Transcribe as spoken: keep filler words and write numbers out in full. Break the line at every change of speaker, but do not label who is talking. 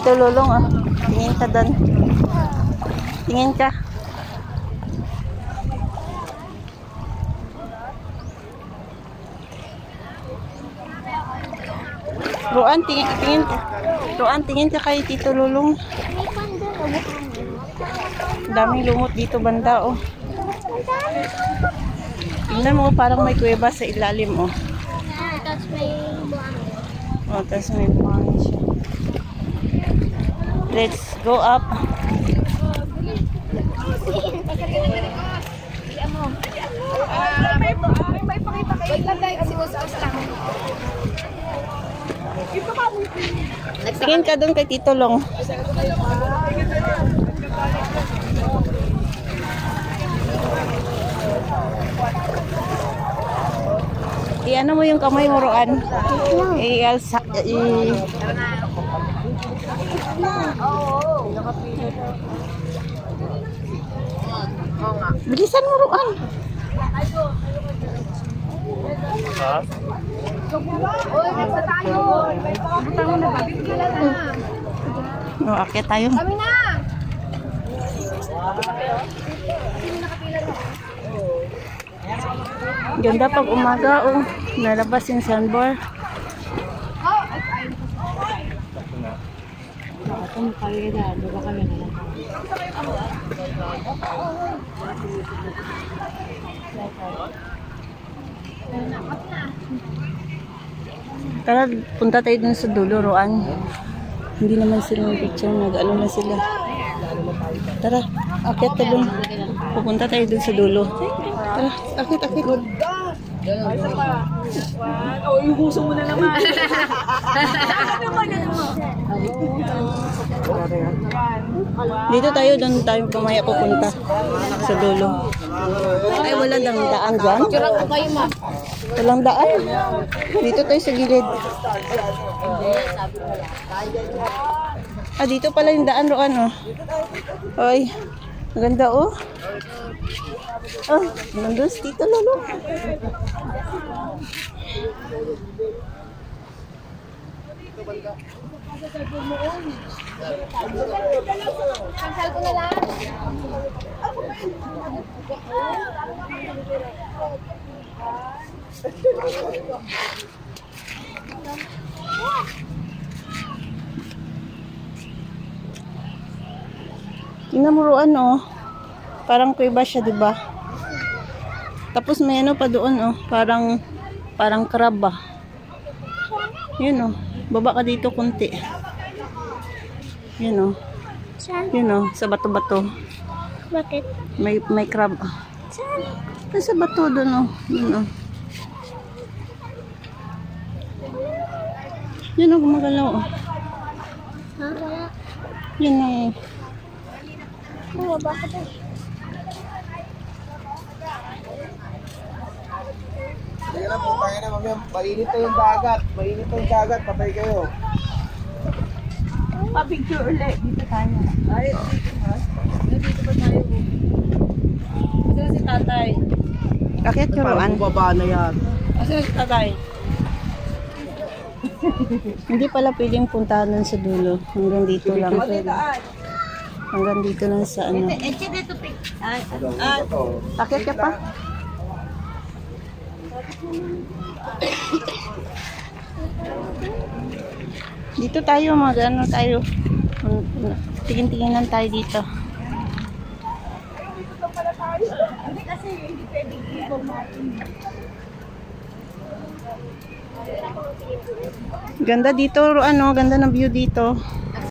Tito Lulong, oh. Tingin ka doon. Tingin ka. Ruan, tingin, tingin ka. Ruan, tingin ka kay Tito Lulong. Daming lumot dito banda, oh. Tingnan mo, parang may kuweba sa ilalim, oh.
Tapos may buhangin.
Oh, tapos may buhangin siya. Let's go up.
May pakita kayo.
Tingin ka doon kay Tito Long. I-ano mo yung kamay mo, Roan? I-alsa. I Bilisan mo, Roan.
Ha?
Uy, nasa tayo. Butang na ba? Bibigyan na.
No, akyat tayo.
Kami na.
Ganda pag umaga, oh. Nalabas yung sandbar. Tara, punta tayo dun sa dulo, Roan. Hindi naman sila may picture, nag-ano na sila. Tara, akyat tayo dun. Pupunta tayo dun sa dulo. Tara, akyat, akyat.
Oh, yung huso mo na naman.
Dito tayo, doon tayo pamaya pupunta sa dulo. Ay, wala lang daan dyan. Walang daan. Dito tayo sa gilid. Ah, dito pala yung daan, Roan, oh. Ay, maganda, oh. Oh, nandun si Tito Lolo.
Cancel ko na lang.
Tingnan mo, Roan, oh. Parang kuweba siya, di ba? Tapos may ano pa doon, oh. Parang, parang crab, ba? Yun, oh. Baba ka dito kunti. Yun, oh.
Saan?
Yun, oh. Sa bato-bato.
Bakit?
May, may crab.
Saan?
Ay, sa bato doon, oh. Yun, oh. Yun, oh. Gumagalaw, oh.
Ha? Wala.
Yun, oh.
Oo, bakit eh?
Sige na po, tayo na mamaya. Mainit na yung dagat. Mainit na yung dagat. Patay kayo.
Pa-picture ulit. Dito tayo. Ay, dito ba tayo? Ito si tatay.
Akyat ka, Roan.
Baba na yan.
Asa si tatay?
Hindi pala pwedeng puntahan nun sa dulo. Hanggang dito lang. Hanggang dito lang sa ano. Akyat ka pa? Dito tayo, mag ano tayo. Tingin-tinginan tayo dito. Ganda dito, ano, ganda ng view dito.